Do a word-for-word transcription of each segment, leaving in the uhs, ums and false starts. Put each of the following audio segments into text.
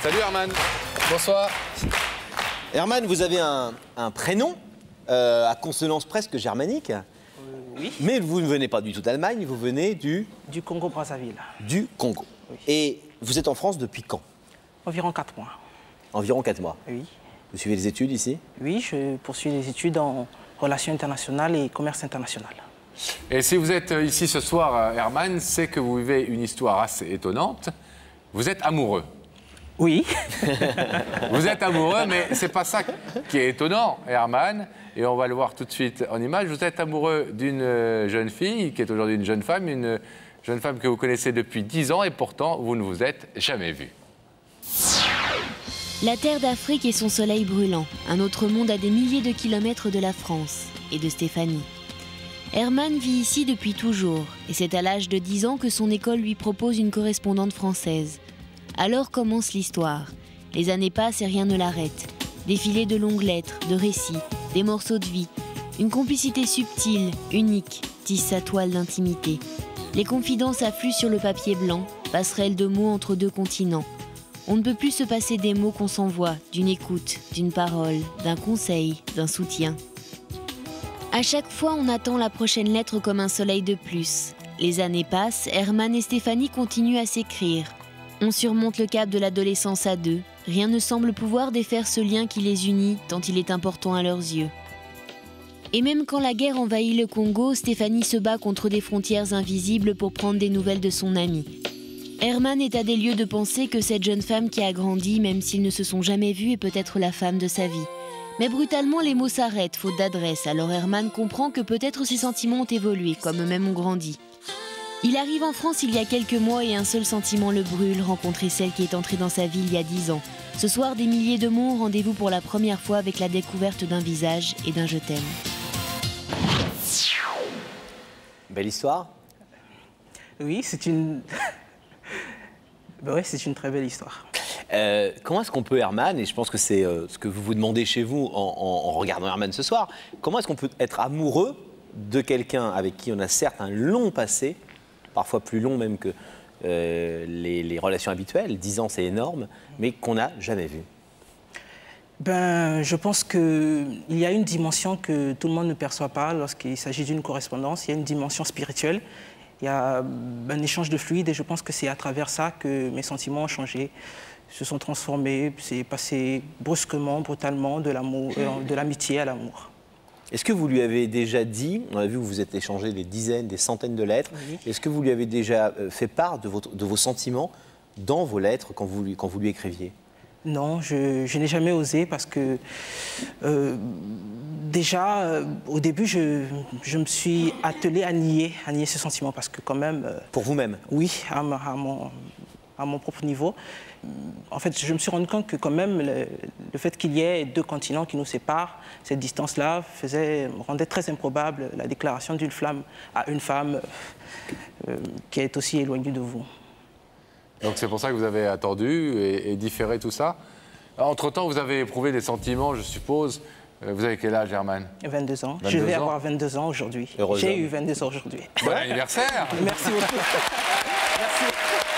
Salut Herman. Bonsoir. Herman, vous avez un, un prénom euh, à consonance presque germanique. Euh, oui. Mais vous ne venez pas du tout d'Allemagne, vous venez du... Du Congo-Brazzaville. Du Congo. Oui. Et vous êtes en France depuis quand? Environ quatre mois. Environ quatre mois. Oui. Vous suivez les études ici? Oui, je poursuis des études en relations internationales et commerce international. Et si vous êtes ici ce soir, Herman, c'est que vous vivez une histoire assez étonnante. Vous êtes amoureux. Oui. Vous êtes amoureux, mais c'est pas ça qui est étonnant, Herman. Et on va le voir tout de suite en image. Vous êtes amoureux d'une jeune fille, qui est aujourd'hui une jeune femme, une jeune femme que vous connaissez depuis dix ans, et pourtant, vous ne vous êtes jamais vus. La terre d'Afrique et son soleil brûlant, un autre monde à des milliers de kilomètres de la France et de Stéphanie. Herman vit ici depuis toujours, et c'est à l'âge de dix ans que son école lui propose une correspondante française. Alors commence l'histoire. Les années passent et rien ne l'arrête. Défilé de longues lettres, de récits, des morceaux de vie. Une complicité subtile, unique, tisse sa toile d'intimité. Les confidences affluent sur le papier blanc, passerelle de mots entre deux continents. On ne peut plus se passer des mots qu'on s'envoie, d'une écoute, d'une parole, d'un conseil, d'un soutien. À chaque fois, on attend la prochaine lettre comme un soleil de plus. Les années passent, Herman et Stéphanie continuent à s'écrire. On surmonte le cap de l'adolescence à deux. Rien ne semble pouvoir défaire ce lien qui les unit, tant il est important à leurs yeux. Et même quand la guerre envahit le Congo, Stéphanie se bat contre des frontières invisibles pour prendre des nouvelles de son ami. Herman est à des lieux de penser que cette jeune femme qui a grandi, même s'ils ne se sont jamais vus, est peut-être la femme de sa vie. Mais brutalement, les mots s'arrêtent, faute d'adresse, alors Herman comprend que peut-être ses sentiments ont évolué, comme eux-mêmes ont grandi. Il arrive en France il y a quelques mois et un seul sentiment le brûle, rencontrer celle qui est entrée dans sa vie il y a dix ans. Ce soir, des milliers de mots ont rendez-vous pour la première fois avec la découverte d'un visage et d'un je t'aime. Belle histoire. Oui, c'est une... ben oui, c'est une très belle histoire. Euh, comment est-ce qu'on peut, Herman, et je pense que c'est euh, ce que vous vous demandez chez vous en, en, en regardant Herman ce soir, comment est-ce qu'on peut être amoureux de quelqu'un avec qui on a certes un long passé, parfois plus long même que euh, les, les relations habituelles, dix ans c'est énorme, mais qu'on n'a jamais vu? Ben, je pense qu'il y a une dimension que tout le monde ne perçoit pas lorsqu'il s'agit d'une correspondance. Il y a une dimension spirituelle, il y a un échange de fluide et je pense que c'est à travers ça que mes sentiments ont changé, se sont transformés, c'est passé brusquement, brutalement, de l'amour, euh, de l'amitié à l'amour. Est-ce que vous lui avez déjà dit, on a vu que vous vous êtes échangé des dizaines, des centaines de lettres, oui. Est-ce que vous lui avez déjà fait part de, votre, de vos sentiments dans vos lettres quand vous lui, quand vous lui écriviez? Non, je, je n'ai jamais osé parce que euh, déjà, euh, au début, je, je me suis attelée à nier, à nier ce sentiment parce que quand même... Euh, Pour vous-même? Oui, à, ma, à, mon, à mon propre niveau. En fait, je me suis rendu compte que quand même, le, le fait qu'il y ait deux continents qui nous séparent, cette distance-là faisait, rendait très improbable la déclaration d'une flamme à une femme euh, qui est aussi éloignée de vous. Donc c'est pour ça que vous avez attendu et, et différé tout ça. Entre-temps, vous avez éprouvé des sentiments, je suppose. Vous avez quel âge, Herman? vingt-deux ans. vingt-deux je vais ans. avoir vingt-deux ans aujourd'hui. J'ai eu vingt-deux ans aujourd'hui. Bon anniversaire. Merci beaucoup. Merci.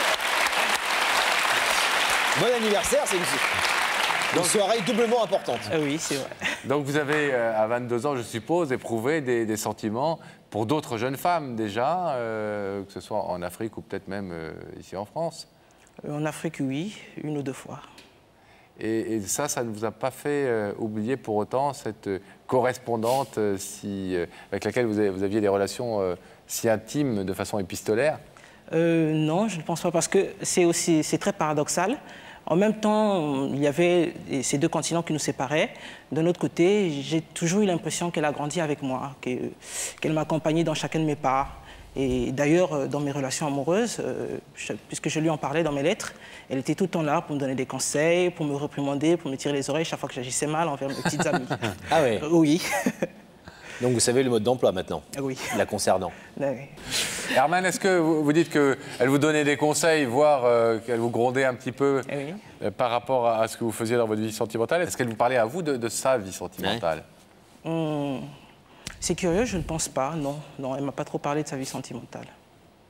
Bon anniversaire, c'est une, une soirée doublement importante. Ah oui, c'est vrai. Donc vous avez, euh, à vingt-deux ans, je suppose, éprouvé des, des sentiments pour d'autres jeunes femmes déjà, euh, que ce soit en Afrique ou peut-être même euh, ici en France. En Afrique, oui, une ou deux fois. Et, et ça, ça ne vous a pas fait euh, oublier pour autant cette euh, correspondante euh, si, euh, avec laquelle vous, avez, vous aviez des relations euh, si intimes de façon épistolaire? euh, Non, je ne pense pas, parce que c'est aussi, c'est très paradoxal. En même temps, il y avait ces deux continents qui nous séparaient. D'un autre côté, j'ai toujours eu l'impression qu'elle a grandi avec moi, qu'elle m'accompagnait dans chacun de mes pas. Et d'ailleurs, dans mes relations amoureuses, euh, je, puisque je lui en parlais dans mes lettres, elle était tout le temps là pour me donner des conseils, pour me réprimander, pour me tirer les oreilles chaque fois que j'agissais mal envers mes petites amies. Ah oui. Euh, oui. Donc vous savez le mode d'emploi maintenant, Oui. la concernant. Oui. Herman, est-ce que vous, vous dites qu'elle vous donnait des conseils, voire euh, qu'elle vous grondait un petit peu Oui. euh, par rapport à, à ce que vous faisiez dans votre vie sentimentale? Est-ce qu'elle vous parlait à vous de, de sa vie sentimentale? Ouais. Hum, c'est curieux, je ne pense pas, non. Non, elle ne m'a pas trop parlé de sa vie sentimentale.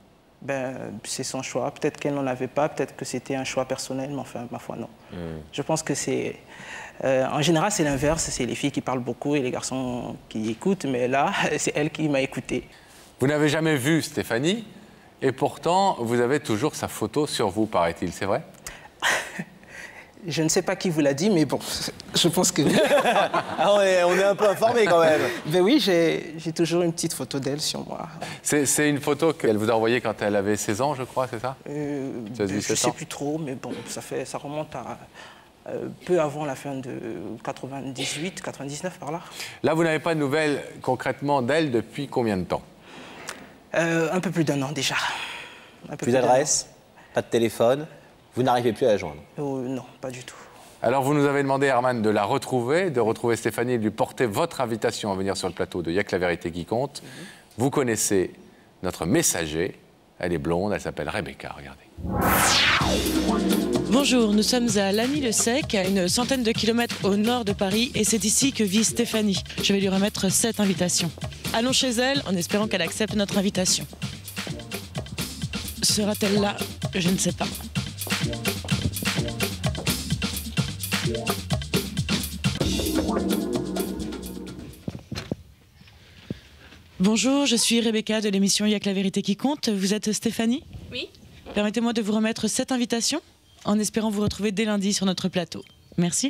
ben, c'est son choix. Peut-être qu'elle n'en avait pas, peut-être que c'était un choix personnel, mais enfin, ma foi, non. Mm. Je pense que c'est... Euh, en général, c'est l'inverse, c'est les filles qui parlent beaucoup et les garçons qui écoutent, mais là, c'est elle qui m'a écouté. Vous n'avez jamais vu Stéphanie, et pourtant, vous avez toujours sa photo sur vous, paraît-il, c'est vrai? Je ne sais pas qui vous l'a dit, mais bon, je pense que oui. Ah, on, est, on est un peu informés quand même. Ben oui, j'ai toujours une petite photo d'elle sur moi. C'est une photo qu'elle vous a envoyée quand elle avait seize ans, je crois, c'est ça? euh, ben, Je ne sais plus trop, mais bon, ça, fait, ça remonte à euh, peu avant la fin de quatre-vingt-dix-huit, quatre-vingt-dix-neuf, par là. Là, vous n'avez pas de nouvelles concrètement d'elle depuis combien de temps? euh, Un peu plus d'un an déjà. Un peu plus d'adresse, pas de téléphone. Vous n'arrivez plus à la joindre? euh, Non, pas du tout. Alors, vous nous avez demandé, Herman, de la retrouver, de retrouver Stéphanie et de lui porter votre invitation à venir sur le plateau de Y'a que la vérité qui compte. Mm-hmm. Vous connaissez notre messager. Elle est blonde, elle s'appelle Rebecca, regardez. Bonjour, nous sommes à Lagny-le-Sec, à une centaine de kilomètres au nord de Paris, et c'est ici que vit Stéphanie. Je vais lui remettre cette invitation. Allons chez elle en espérant qu'elle accepte notre invitation. Sera-t-elle là? Je ne sais pas. Bonjour, je suis Rebecca de l'émission Y'a que la vérité qui compte. Vous êtes Stéphanie? Oui. Permettez-moi de vous remettre cette invitation en espérant vous retrouver dès lundi sur notre plateau. Merci.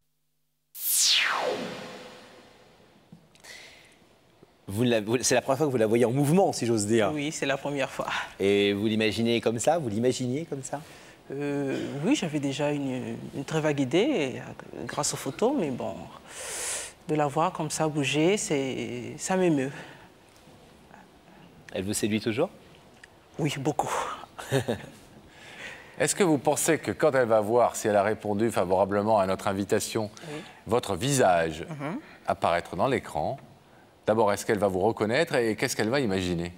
C'est la première fois que vous la voyez en mouvement, si j'ose dire. Oui, c'est la première fois. Et vous l'imaginez comme ça? Vous l'imaginiez comme ça? euh, Oui, j'avais déjà une, une très vague idée euh, grâce aux photos, mais bon, de la voir comme ça bouger, ça m'émeut. Elle vous séduit toujours? Oui, beaucoup. Est-ce que vous pensez que quand elle va voir si elle a répondu favorablement à notre invitation, oui, votre visage mm-hmm. apparaître dans l'écran? D'abord, est-ce qu'elle va vous reconnaître et qu'est-ce qu'elle va imaginer?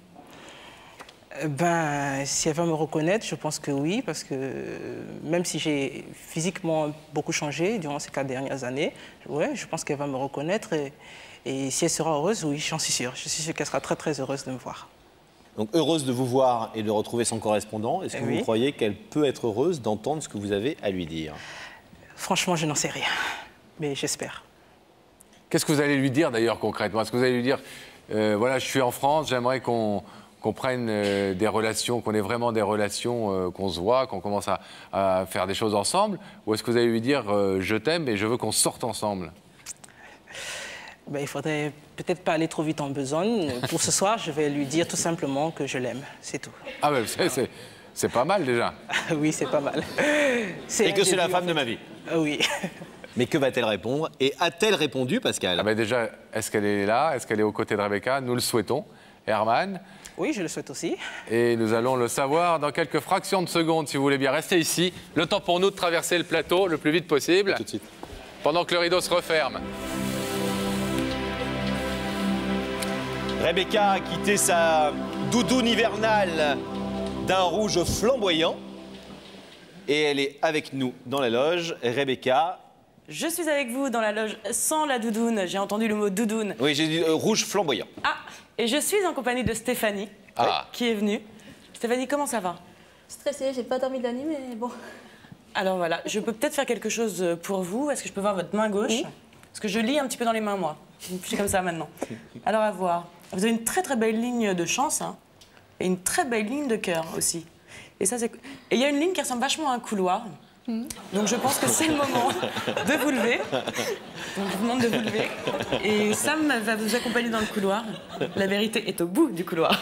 Ben, si elle va me reconnaître, je pense que oui, parce que même si j'ai physiquement beaucoup changé durant ces quatre dernières années, ouais, je pense qu'elle va me reconnaître et, et si elle sera heureuse, oui, j'en suis sûre. Je suis sûre qu'elle sera très très heureuse de me voir. Donc heureuse de vous voir et de retrouver son correspondant, est-ce que oui, vous croyez qu'elle peut être heureuse d'entendre ce que vous avez à lui dire? Franchement, je n'en sais rien, mais j'espère. Qu'est-ce que vous allez lui dire d'ailleurs concrètement? Est-ce que vous allez lui dire, euh, voilà, je suis en France, j'aimerais qu'on qu'on prenne euh, des relations, qu'on ait vraiment des relations, euh, qu'on se voit, qu'on commence à, à faire des choses ensemble? Ou est-ce que vous allez lui dire, euh, je t'aime et je veux qu'on sorte ensemble? Ben, il faudrait peut-être pas aller trop vite en besogne. Pour ce soir, je vais lui dire tout simplement que je l'aime, c'est tout. Ah ben, c'est pas mal déjà. Oui, c'est pas mal. Et que c'est la femme de ma vie. Ah, oui. Mais que va-t-elle répondre? Et a-t-elle répondu, Pascal? Ah ben déjà, est-ce qu'elle est là? Est-ce qu'elle est aux côtés de Rebecca? Nous le souhaitons. Herman? Oui, je le souhaite aussi. Et nous allons le savoir dans quelques fractions de secondes, si vous voulez bien rester ici. Le temps pour nous de traverser le plateau le plus vite possible. Tout de suite. Pendant que le rideau se referme. Rebecca a quitté sa doudoune hivernale d'un rouge flamboyant. Et elle est avec nous dans la loge. Rebecca... Je suis avec vous dans la loge sans la doudoune. J'ai entendu le mot doudoune. Oui, j'ai dit euh, rouge flamboyant. Ah, et je suis en compagnie de Stéphanie, ah. qui est venue. Stéphanie, comment ça va? Stressée, j'ai pas dormi de la nuit, mais bon. Alors voilà, je peux peut-être faire quelque chose pour vous. Est-ce que je peux voir votre main gauche? Oui. Parce que je lis un petit peu dans les mains, moi. Je suis comme ça maintenant. Alors à voir. Vous avez une très très belle ligne de chance, hein, et une très belle ligne de cœur aussi. Et ça, c'est... Et il y a une ligne qui ressemble vachement à un couloir. Mmh. Donc je pense que c'est le moment de vous lever. Donc je vous demande de vous lever. Et Sam va vous accompagner dans le couloir. La vérité est au bout du couloir.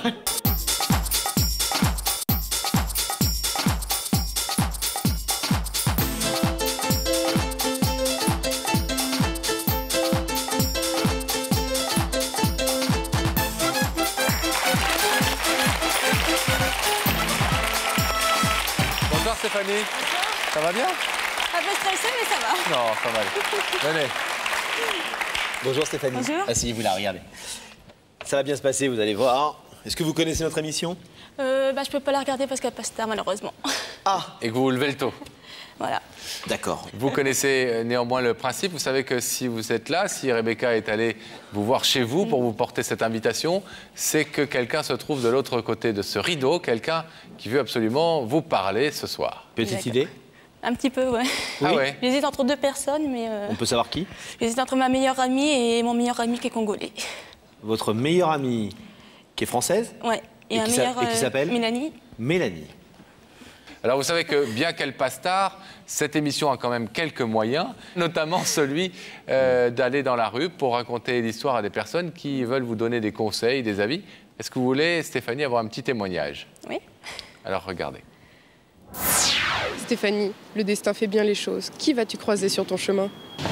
Bonjour Stéphanie. Ça va bien? Un peu stressée, mais ça va. Non, pas mal. Venez. Bonjour Stéphanie. Bonjour. Asseyez-vous là, regardez. Ça va bien se passer, vous allez voir. Est-ce que vous connaissez notre émission? euh, bah, Je peux pas la regarder parce qu'elle passe tard, malheureusement. Ah. Et que vous vous levez le tôt? Voilà. D'accord. Vous connaissez néanmoins le principe. Vous savez que si vous êtes là, si Rebecca est allée vous voir chez vous pour vous porter cette invitation, c'est que quelqu'un se trouve de l'autre côté de ce rideau, quelqu'un qui veut absolument vous parler ce soir. Petite idée? Un petit peu, ouais. Ah ouais. J'hésite entre deux personnes, mais euh, On peut savoir qui? j'hésite entre ma meilleure amie et mon meilleur ami qui est congolais. Votre meilleure amie qui est française? Ouais. Et un qui s'a- meilleur, et qui euh, s'appelle Mélanie. Mélanie. Alors vous savez que bien qu'elle passe tard, cette émission a quand même quelques moyens, notamment celui euh, d'aller dans la rue pour raconter l'histoire à des personnes qui veulent vous donner des conseils, des avis. Est-ce que vous voulez, Stéphanie, avoir un petit témoignage? Oui. Alors regardez. Stéphanie, le destin fait bien les choses. Qui vas-tu croiser sur ton chemin?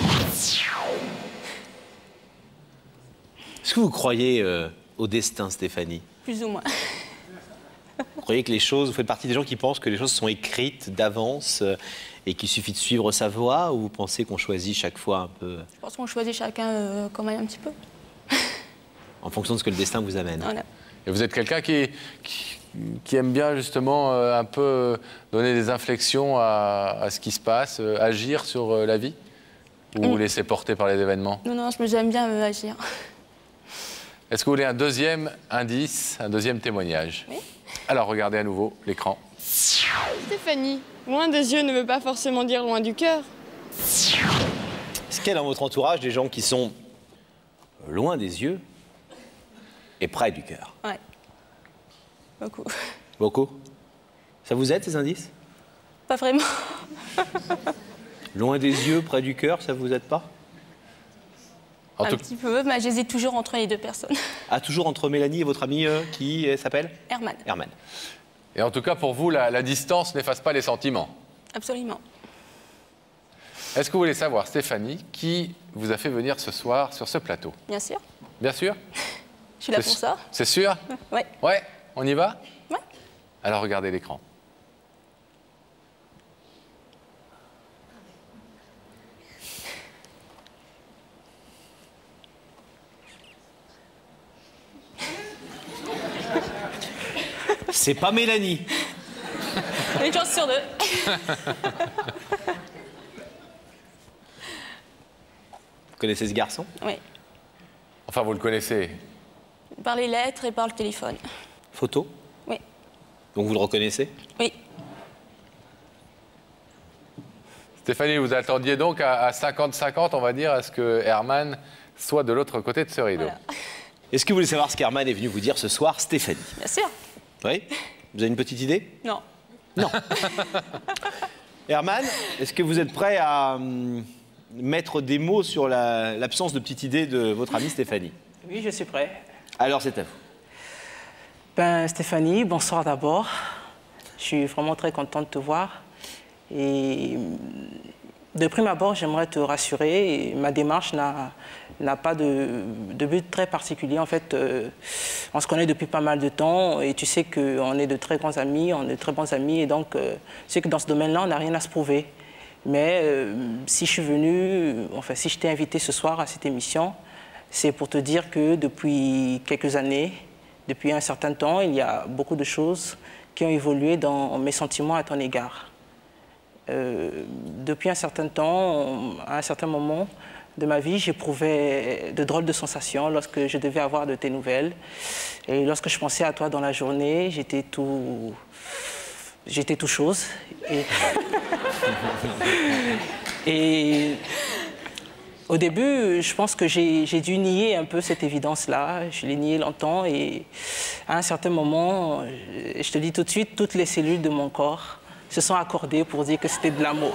Est-ce que vous croyez euh, au destin, Stéphanie? Plus ou moins. Vous croyez que les choses, vous faites partie des gens qui pensent que les choses sont écrites d'avance euh, et qu'il suffit de suivre sa voie, ou vous pensez qu'on choisit chaque fois un peu Je pense qu'on choisit chacun euh, quand même un petit peu. en fonction de ce que le destin vous amène? Voilà. Et vous êtes quelqu'un qui, qui, qui aime bien justement euh, un peu donner des inflexions à, à ce qui se passe, euh, agir sur euh, la vie? Ou vous Mm. laisser porter par les événements? Non, non, je me j'aime bien euh, agir. Est-ce que vous voulez un deuxième indice, un deuxième témoignage? Oui. Alors regardez à nouveau l'écran. Stéphanie, loin des yeux ne veut pas forcément dire loin du cœur. Est-ce qu'il y a dans votre entourage des gens qui sont loin des yeux et près du cœur? Ouais. Beaucoup. Beaucoup? Ça vous aide, ces indices? Pas vraiment. Loin des yeux, près du cœur, ça vous aide pas? En Un tout- petit peu, mais j'hésite toujours entre les deux personnes. Ah, toujours entre Mélanie et votre amie euh, qui euh, s'appelle Herman. Herman. Et en tout cas, pour vous, la, la distance n'efface pas les sentiments. Absolument. Est-ce que vous voulez savoir, Stéphanie, qui vous a fait venir ce soir sur ce plateau? Bien sûr. Bien sûr? Je suis là C'est pour su- ça. C'est sûr? Ouais. Ouais, on y va? Ouais. Alors regardez l'écran. C'est pas Mélanie. Une chance sur deux. Vous connaissez ce garçon? Oui. Enfin, vous le connaissez. Par les lettres et par le téléphone. Photo? Oui. Donc vous le reconnaissez? Oui. Stéphanie, vous attendiez donc à cinquante cinquante, on va dire, à ce que Herman soit de l'autre côté de ce rideau. Voilà. Est-ce que vous voulez savoir ce qu'Herman est venu vous dire ce soir, Stéphanie? Bien sûr. Oui? Vous avez une petite idée? Non. Herman, est-ce que vous êtes prêt à hum, mettre des mots sur la- l'absence de petite idée de votre amie Stéphanie? Oui, je suis prêt. Alors c'est à vous. Ben, Stéphanie, bonsoir d'abord. Je suis vraiment très contente de te voir. Et de prime abord, j'aimerais te rassurer. Et ma démarche n'a n'a pas de, de but très particulier. En fait, euh, on se connaît depuis pas mal de temps et tu sais qu'on est de très grands amis, on est de très bons amis. Et donc, euh, tu sais que dans ce domaine-là, on n'a rien à se prouver. Mais euh, si je suis venue, enfin, si je t'ai invité ce soir à cette émission, c'est pour te dire que depuis quelques années, depuis un certain temps, il y a beaucoup de choses qui ont évolué dans mes sentiments à ton égard. Euh, depuis un certain temps, à un certain moment de ma vie, j'éprouvais de drôles de sensations lorsque je devais avoir de tes nouvelles. Et lorsque je pensais à toi dans la journée, j'étais tout... J'étais tout chose. Et... Et au début, je pense que j'ai j'ai dû nier un peu cette évidence-là. Je l'ai nié longtemps et à un certain moment, je je te dis tout de suite, toutes les cellules de mon corps se sont accordées pour dire que c'était de l'amour.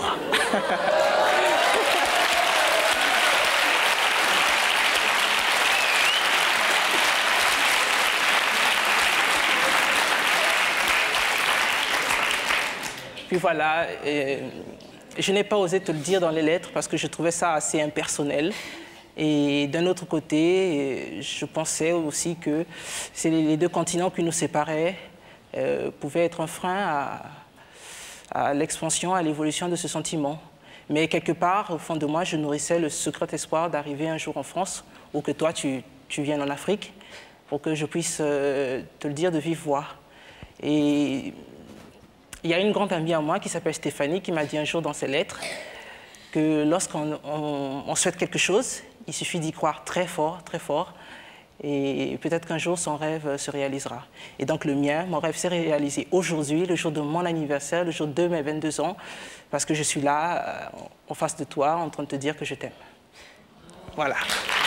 Puis voilà, euh, je n'ai pas osé te le dire dans les lettres parce que je trouvais ça assez impersonnel. Et d'un autre côté, je pensais aussi que c'est les deux continents qui nous séparaient euh, pouvaient être un frein à, à l'expansion, à l'évolution de ce sentiment. Mais quelque part, au fond de moi, je nourrissais le secret espoir d'arriver un jour en France ou que toi, tu, tu viennes en Afrique pour que je puisse euh, te le dire de vive voix. Et Il y a une grande amie à moi qui s'appelle Stéphanie qui m'a dit un jour dans ses lettres que lorsqu'on on, on souhaite quelque chose, il suffit d'y croire très fort, très fort, et peut-être qu'un jour son rêve se réalisera. Et donc le mien, mon rêve s'est réalisé aujourd'hui, le jour de mon anniversaire, le jour de mes vingt-deux ans, parce que je suis là, en face de toi, en train de te dire que je t'aime. Voilà.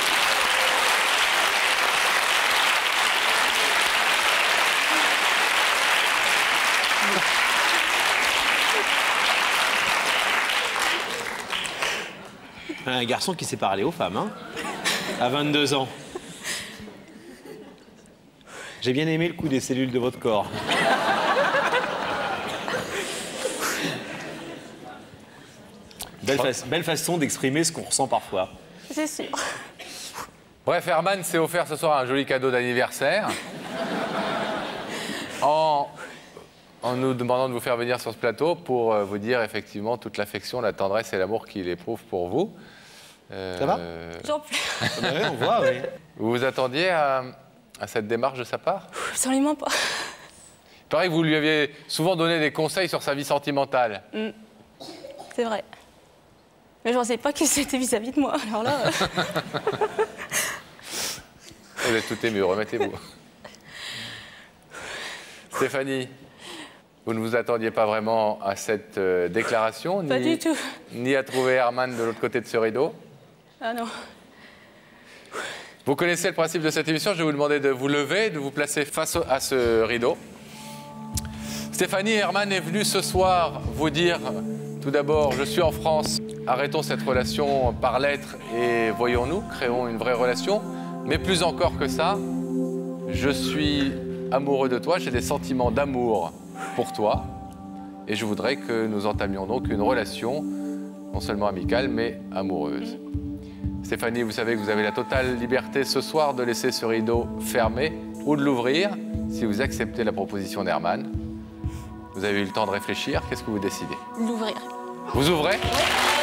Un garçon qui sait parler aux femmes, hein, à vingt-deux ans. J'ai bien aimé le coup des cellules de votre corps. Belle, fa belle façon d'exprimer ce qu'on ressent parfois. C'est sûr. Bref, Herman s'est offert ce soir un joli cadeau d'anniversaire en, en nous demandant de vous faire venir sur ce plateau pour euh, vous dire effectivement toute l'affection, la tendresse et l'amour qu'il éprouve pour vous. Euh, Ça va? J'en pleure. Ouais, on voit, oui. Vous vous attendiez à, à cette démarche de sa part? Absolument pas. Il paraît que vous lui aviez souvent donné des conseils sur sa vie sentimentale. Mm. C'est vrai. Mais je ne pensais pas que c'était vis-à-vis de moi. Alors là... euh, Vous êtes tout ému, remettez-vous. Stéphanie, vous ne vous attendiez pas vraiment à cette euh, déclaration, Pas ni, du tout. ni à trouver Herman de l'autre côté de ce rideau. Ah non. Vous connaissez le principe de cette émission, je vais vous demander de vous lever, de vous placer face au- à ce rideau. Stéphanie, Herman est venu ce soir vous dire, tout d'abord, je suis en France, arrêtons cette relation par lettres et voyons-nous, créons une vraie relation. Mais plus encore que ça, je suis amoureux de toi, j'ai des sentiments d'amour pour toi. Et je voudrais que nous entamions donc une relation, non seulement amicale, mais amoureuse. Stéphanie, vous savez que vous avez la totale liberté ce soir de laisser ce rideau fermé ou de l'ouvrir si vous acceptez la proposition d'Herman. Vous avez eu le temps de réfléchir, qu'est-ce que vous décidez? L'ouvrir. Vous ouvrez?